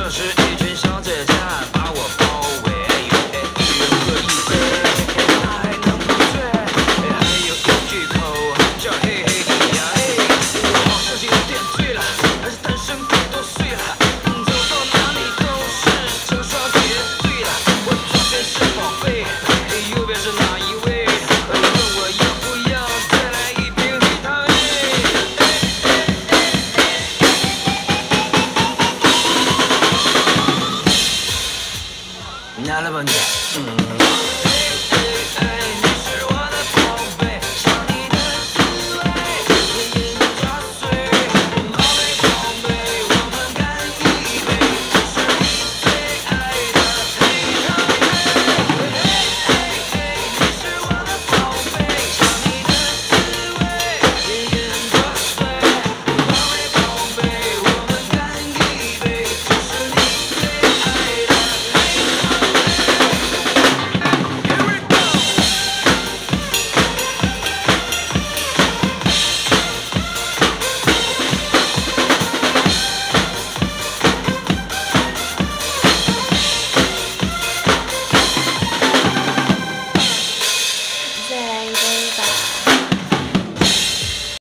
这时一群小姐姐把我包围，一人喝一杯，那还能不醉？还有一句口号叫嘿嘿嘿呀嘿，我好像是有点醉了，还是单身太多岁了，走到哪里都是成双结对了。我左边是宝贝，右边是哪一位？问我要不要再来一瓶黑糖？拿了吧你。